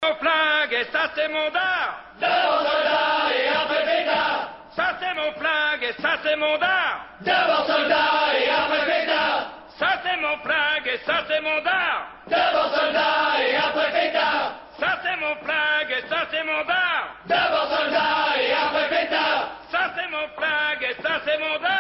Mon flingue et ça c'est mon dard. Devant soldat et après pétard. Ça c'est mon flingue et ça c'est mon dard. Devant soldat et après pétard. Ça c'est mon flingue et ça c'est mon dard. Devant soldat et après pétard. Ça c'est mon flingue et ça c'est mon dard. Devant soldat et après pétard. Ça c'est mon flingue et ça c'est mon dard.